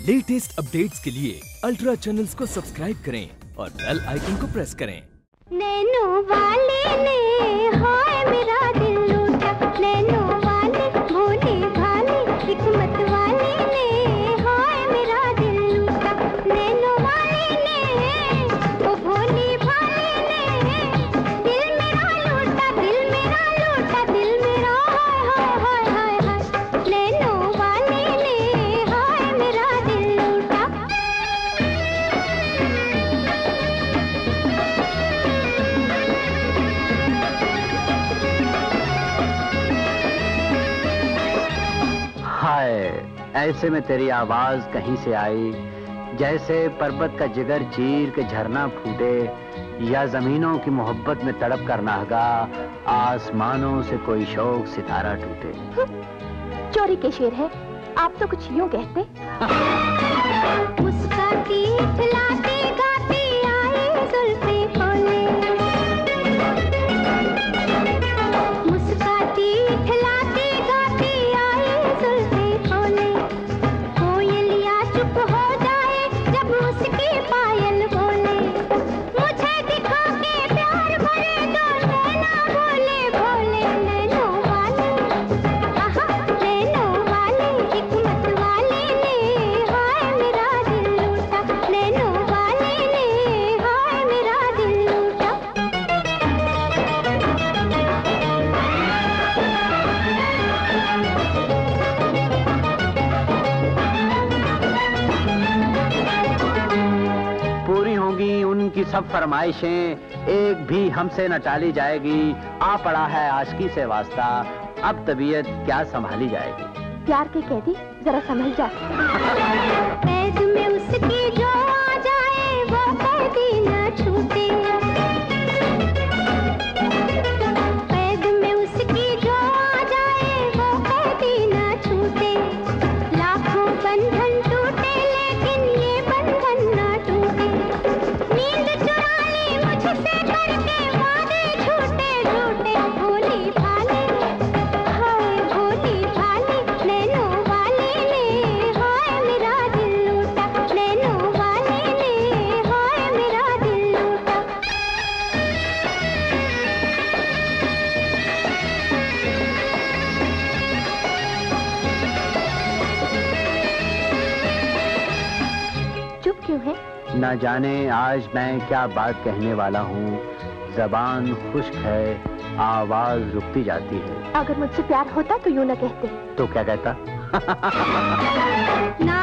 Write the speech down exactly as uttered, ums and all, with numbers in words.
Latest updates के लिए ultra channels को सब्सक्राइब करें और बेल आइकन को प्रेस करें। नैनो वाले ने हाय मेरा दिल लूटा, नैनो वाले भोली भाली हिकमत वाले ने हाय मेरा दिल लूटा, नैनो वाले ने वो भोली भाली ने दिल मेरा लूटा, दिल मेरा लूटा, दिल मेरा हाय हाय हाय हाय, नैनो वाले ने हाय मेरा दिल लूटा। हाय, ऐसे में तेरी आवाज कहीं से आई, जैसे पर्वत का जिगर चीर के झरना फूटे, या जमीनों की मोहब्बत में तड़प कर नाहगा आसमानों से कोई शौक सितारा टूटे। चोरी के शेर है, आप तो कुछ यूं कहते। मुस्काती खिलाती गाती आए जुल्फे खोले, मुस्काती खिलाती गाती आए जुल्फे खोले, कोयलिया चुप हो जाए जब उसकी पायल बोले, मुझे दिखा के प्यार भरे दो नैना बोले बोले, नैनो वाले आहा नैनो वाले हिकमत वाले ने हाय मेरा दिल लूटा, नैनो वाले ने हाय मेरा दिल लूटा। पूरी होंगी उनकी सब फरमाइशें, एक भी हमसे न टाली जाएगी, आ पड़ा है आशिकी से वास्ता, अब तबीयत क्या संभाली जाएगी। प्यार के कैदी जरा संभल जा। कैद में उसकी जो आ जाए वो कैदी न छूटे, कैद में उसकी जो आ जाए वो कैदी न छूटे, लाखों बंधन टूटे लेकिन ये बंधन न टूटे, नींद चुरा ली मुझसे करके वादे झूठे झूठे, भोली भाले हाय भोली भाले, नैनो वाले ने हाय मेरा दिल लूटा, नैनो वाले ने हाय मेरा दिल लूटा। चुप क्यों है? न जाने आज मैं क्या बात कहने वाला हूँ, जबान खुश्क है, आवाज रुकती जाती है। अगर मुझसे प्यार होता तो यूं न कहते। ना